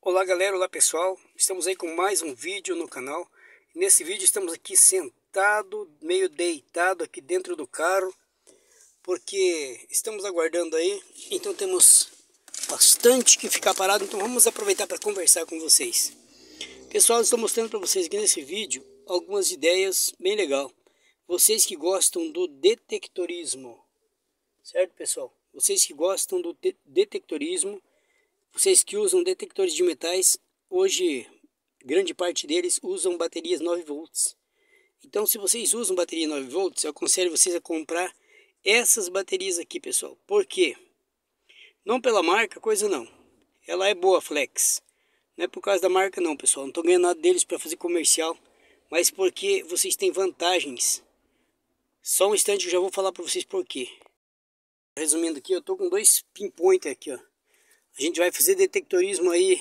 Olá galera, olá pessoal, estamos aí com mais um vídeo no canal. Nesse vídeo estamos aqui sentado, meio deitado aqui dentro do carro, porque estamos aguardando aí, então temos bastante que ficar parado, então vamos aproveitar para conversar com vocês. Pessoal, estou mostrando para vocês aqui nesse vídeo algumas ideias bem legal. Vocês que gostam do detectorismo, certo pessoal? Vocês que gostam do detectorismo, vocês que usam detectores de metais, hoje grande parte deles usam baterias 9 volts. Então se vocês usam bateria 9 volts, eu aconselho vocês a comprar essas baterias aqui, pessoal. Por quê? Não pela marca, coisa não. Ela é boa, Flex. Não é por causa da marca não, pessoal. Não estou ganhando nada deles para fazer comercial, mas porque vocês têm vantagens. Só um instante que eu já vou falar para vocês por quê. Resumindo aqui, eu estou com dois pinpointer aqui, ó. A gente vai fazer detectorismo aí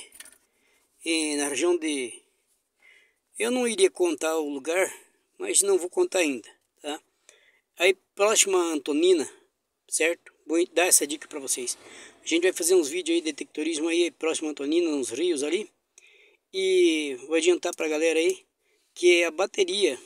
na região de... Eu não iria contar o lugar, mas não vou contar ainda, tá? Aí próxima a Antonina, certo? Vou dar essa dica para vocês. A gente vai fazer uns vídeos aí de detectorismo aí próximo a Antonina, nos rios ali. E vou adiantar para a galera aí que a bateria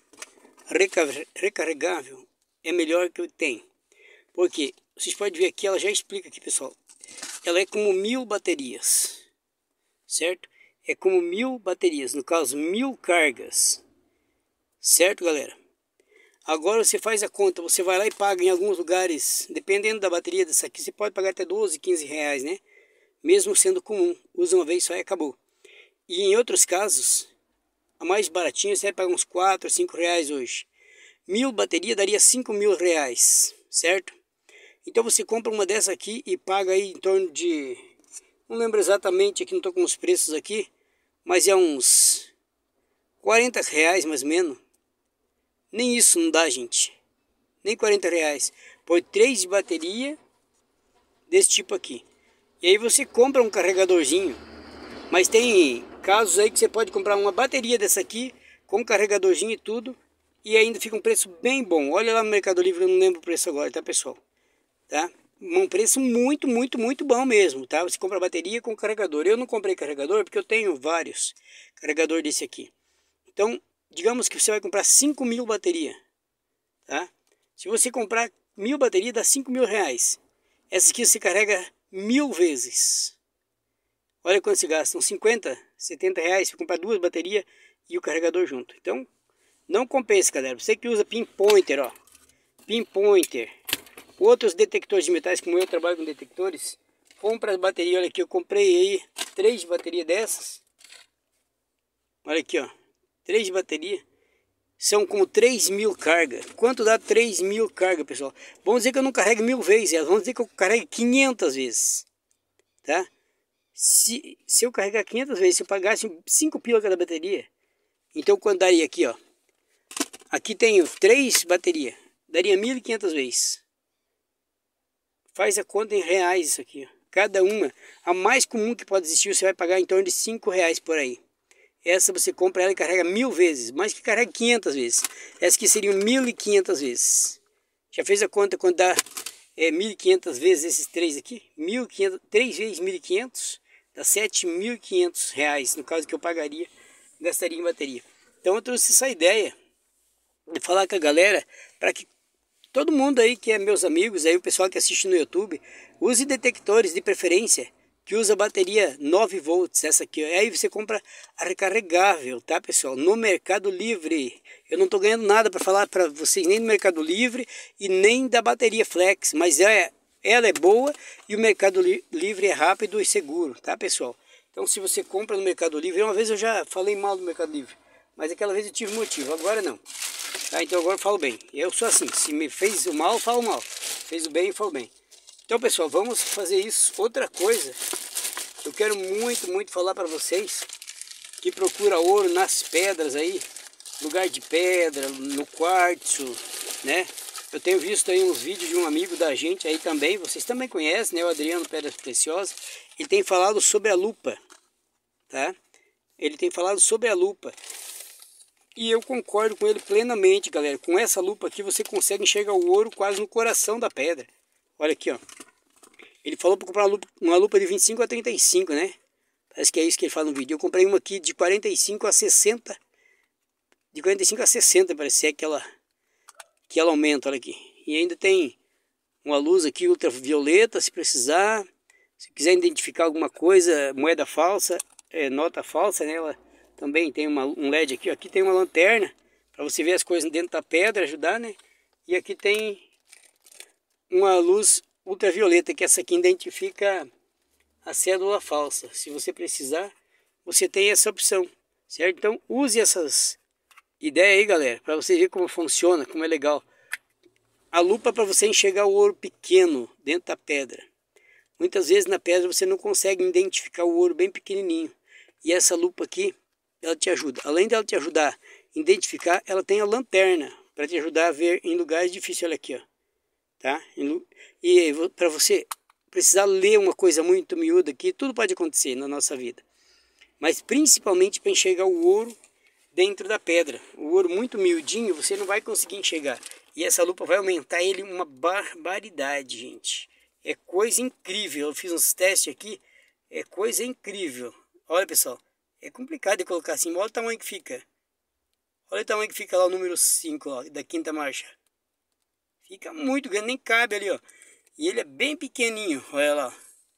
recarregável é melhor que tem. Porque vocês podem ver aqui, ela já explica aqui, pessoal. Ela é como 1000 baterias, certo? É como 1000 baterias, no caso 1000 cargas, certo galera? Agora você faz a conta, você vai lá e paga em alguns lugares, dependendo da bateria dessa aqui, você pode pagar até 12, 15 reais, né? Mesmo sendo comum, usa uma vez só e acabou. E em outros casos, a mais baratinha você vai pagar uns 4, 5 reais hoje. 1000 baterias daria 5.000 reais, certo? Então você compra uma dessa aqui e paga aí em torno de... Não lembro exatamente, aqui não estou com os preços aqui, mas é uns 40 reais mais ou menos. Nem isso não dá, gente. Nem 40 reais. Por 3 de bateria desse tipo aqui. E aí você compra um carregadorzinho. Mas tem casos aí que você pode comprar uma bateria dessa aqui, com carregadorzinho e tudo, e ainda fica um preço bem bom. Olha lá no Mercado Livre, eu não lembro o preço agora, tá pessoal? Tá? Um preço muito bom mesmo, tá? Você compra a bateria com carregador. Eu não comprei carregador porque eu tenho vários carregador desse aqui. Então, digamos que você vai comprar 5.000 bateria, tá? Se você comprar 1000 baterias, dá 5.000 reais. Essa aqui você carrega 1000 vezes. Olha quanto se gastam, 50, 70 reais para comprar 2 baterias e o carregador junto. Então, não compensa, galera. Você que usa pinpointer, ó, pinpointer, outros detectores de metais, como eu trabalho com detectores, compra as baterias. Olha aqui, eu comprei aí 3 de bateria dessas. Olha aqui, ó, 3 de bateria. São como 3.000 cargas. Quanto dá 3.000 cargas, pessoal? Vamos dizer que eu não carrego 1000 vezes, vamos dizer que eu carrego 500 vezes, tá? Se eu carregar 500 vezes, se eu pagasse 5 pila cada bateria, então quando daria aqui, ó, aqui tenho 3 baterias, daria 1.500 vezes. Faz a conta em reais isso aqui, ó. Cada uma, a mais comum que pode existir, você vai pagar em torno de 5 reais por aí. Essa você compra ela e carrega 1000 vezes, mais que carrega 500 vezes. Essa aqui seriam 1.500 vezes. Já fez a conta quando dá 1.500 vezes esses 3 aqui? 1.500, 3 vezes 1.500, dá 7.500 reais, no caso que eu pagaria, gastaria em bateria. Então eu trouxe essa ideia de falar com a galera, para que todo mundo aí que é meus amigos, aí o pessoal que assiste no YouTube, use detectores de preferência, que usa bateria 9 volts, essa aqui. Aí você compra a recarregável, tá pessoal? No Mercado Livre. Eu não estou ganhando nada para falar para vocês, nem do Mercado Livre e nem da bateria Flex, mas ela é boa e o Mercado Livre é rápido e seguro, tá pessoal? Então se você compra no Mercado Livre, uma vez eu já falei mal do Mercado Livre, mas aquela vez eu tive motivo, agora não. Tá, então agora eu falo bem. Eu sou assim, se me fez o mal, eu falo mal. Fez o bem, eu falo bem. Então pessoal, vamos fazer isso. Outra coisa, eu quero muito falar para vocês que procura ouro nas pedras aí, lugar de pedra, no quartzo, né? Eu tenho visto aí uns vídeos de um amigo da gente aí também, vocês também conhecem, né? O Adriano Pedras Preciosas. Ele tem falado sobre a lupa, tá? Ele tem falado sobre a lupa. E eu concordo com ele plenamente, galera. Com essa lupa aqui você consegue enxergar o ouro quase no coração da pedra. Olha aqui, ó. Ele falou para comprar uma lupa de 25 a 35, né? Parece que é isso que ele fala no vídeo. Eu comprei uma aqui de 45 a 60. De 45 a 60, parece que ela aumenta, olha aqui. E ainda tem uma luz aqui ultravioleta, se precisar. Se quiser identificar alguma coisa, moeda falsa, nota falsa, né? Ela também tem um LED aqui. Aqui tem uma lanterna para você ver as coisas dentro da pedra, ajudar, né? E aqui tem uma luz ultravioleta, que essa aqui identifica a cédula falsa. Se você precisar, você tem essa opção, certo? Então use essas ideias aí, galera, para você ver como funciona, como é legal. A lupa para você enxergar o ouro pequeno dentro da pedra. Muitas vezes na pedra você não consegue identificar o ouro bem pequenininho. E essa lupa aqui, ela te ajuda. Além dela te ajudar a identificar, ela tem a lanterna para te ajudar a ver em lugares difíceis. Olha aqui, ó. Tá? E para você precisar ler uma coisa muito miúda aqui, tudo pode acontecer na nossa vida. Mas principalmente para enxergar o ouro dentro da pedra. O ouro muito miudinho você não vai conseguir enxergar. E essa lupa vai aumentar ele uma barbaridade, gente. É coisa incrível. Eu fiz uns testes aqui. É coisa incrível. Olha, pessoal. É complicado de colocar assim. Olha o tamanho que fica. Olha o tamanho que fica lá o número 5 ó, da quinta marcha. Fica muito grande. Nem cabe ali, ó. E ele é bem pequenininho. Olha lá.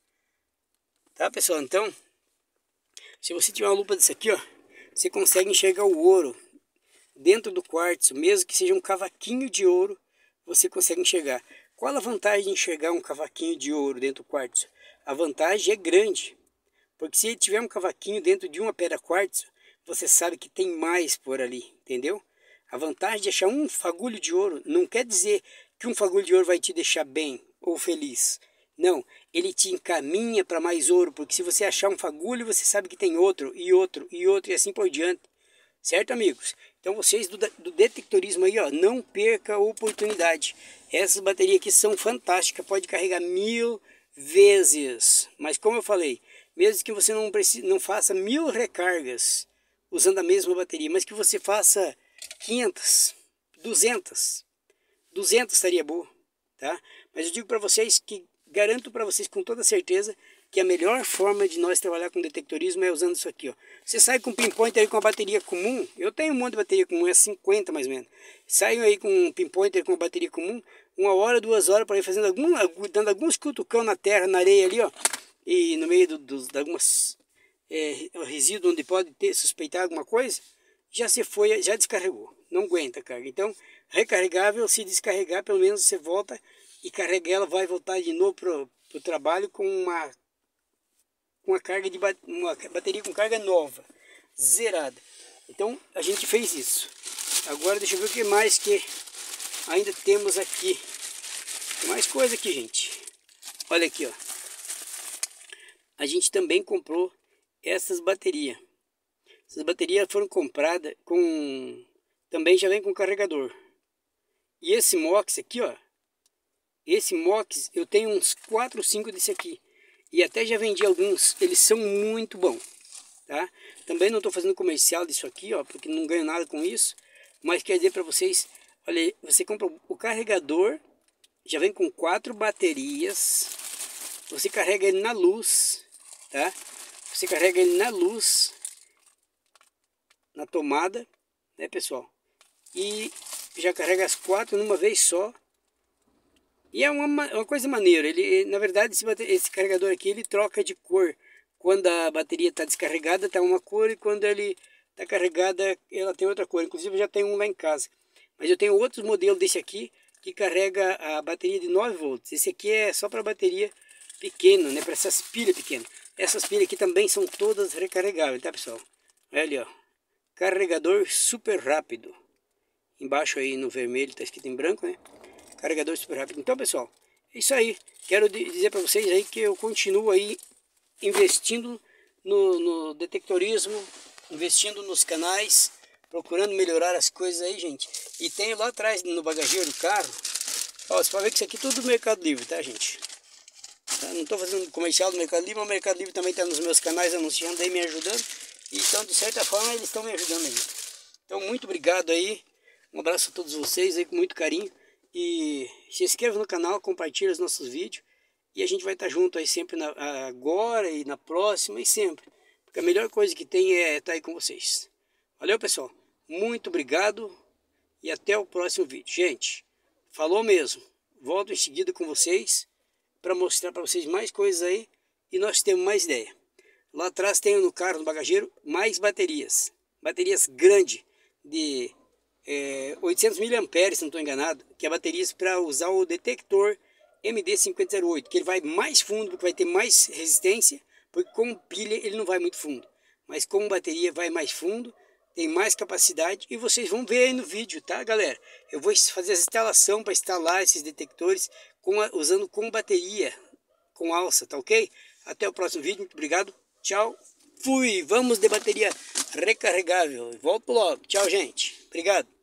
Tá, pessoal? Então, se você tiver uma lupa dessa aqui, ó, você consegue enxergar o ouro dentro do quartzo. Mesmo que seja um cavaquinho de ouro, você consegue enxergar. Qual a vantagem de enxergar um cavaquinho de ouro dentro do quartzo? A vantagem é grande, porque se tiver um cavaquinho dentro de uma pedra quartzo, você sabe que tem mais por ali, entendeu? A vantagem de achar um fagulho de ouro não quer dizer que um fagulho de ouro vai te deixar bem ou feliz. Não, ele te encaminha para mais ouro, porque se você achar um fagulho, você sabe que tem outro, e outro, e outro, e assim por diante. Certo, amigos? Então vocês do detectorismo aí, ó, não perca a oportunidade. Essas baterias aqui são fantásticas, pode carregar 1000 vezes. Mas como eu falei, mesmo que você não faça 1000 recargas usando a mesma bateria, mas que você faça 500, 200 estaria boa, tá? Mas eu digo para vocês que garanto para vocês com toda certeza que a melhor forma de nós trabalhar com detectorismo é usando isso aqui, ó. Você sai com um pinpointer aí com uma bateria comum, eu tenho um monte de bateria comum, é 50 mais ou menos. Saio aí com um pinpointer com uma bateria comum, 1 hora, 2 horas para ir fazendo dando alguns cutucão na terra, na areia ali, ó. E no meio de algumas resíduos onde pode suspeitar alguma coisa, já descarregou, não aguenta carga. Então, recarregável, se descarregar, pelo menos você volta e carrega ela, vai voltar de novo pro trabalho com uma bateria com carga nova, zerada. Então a gente fez isso. Agora deixa eu ver o que mais que ainda temos aqui. Tem mais coisa aqui, gente. Olha aqui, ó. A gente também comprou essas baterias. Essas baterias foram compradas com... Também já vem com carregador. E esse MOX aqui, ó. Esse MOX eu tenho uns 4 ou 5 desse aqui. E até já vendi alguns, eles são muito bons, tá? Também não estou fazendo comercial disso aqui, ó, porque não ganho nada com isso. Mas quer dizer para vocês, olha, você compra o carregador, já vem com 4 baterias. Você carrega ele na luz, tá? Você carrega ele na luz, na tomada, né, pessoal? E já carrega as 4 numa vez só. E é uma coisa maneira, na verdade esse carregador aqui ele troca de cor. Quando a bateria está descarregada está uma cor e quando ele está carregada ela tem outra cor. Inclusive eu já tenho um lá em casa. Mas eu tenho outros modelos desse aqui que carrega a bateria de 9 volts. Esse aqui é só para bateria pequena, né? Para essas pilhas pequenas. Essas pilhas aqui também são todas recarregáveis, tá, pessoal? Olha ali, ó. Carregador super rápido. Embaixo aí no vermelho está escrito em branco, né? Carregador super rápido. Então, pessoal, é isso aí. Quero dizer para vocês aí que eu continuo aí investindo no detectorismo, investindo nos canais, procurando melhorar as coisas aí, gente. E tenho lá atrás no bagageiro do carro, ó, você pode ver que isso aqui é tudo do Mercado Livre, tá, gente? Tá? Não estou fazendo comercial do Mercado Livre, mas o Mercado Livre também está nos meus canais anunciando aí, me ajudando. Então, de certa forma, eles estão me ajudando aí. Então, muito obrigado aí. Um abraço a todos vocês aí, com muito carinho. E se inscreva no canal, compartilhe os nossos vídeos. E a gente vai estar junto aí sempre agora e na próxima e sempre. Porque a melhor coisa que tem é estar aí com vocês. Valeu, pessoal. Muito obrigado e até o próximo vídeo. Gente, falou mesmo. Volto em seguida com vocês para mostrar para vocês mais coisas aí e nós temos mais ideia. Lá atrás tem no carro, no bagageiro, mais baterias. Baterias grandes de 800 mAh, se não estou enganado, que é baterias para usar o detector MD5008, que ele vai mais fundo, porque vai ter mais resistência, porque com pilha ele não vai muito fundo. Mas com bateria vai mais fundo, tem mais capacidade e vocês vão ver aí no vídeo, tá, galera? Eu vou fazer a instalação para instalar esses detectores usando com bateria, com alça, tá ok? Até o próximo vídeo, muito obrigado, tchau, fui! Vamos de bateria recarregável, volto logo, tchau, gente, obrigado.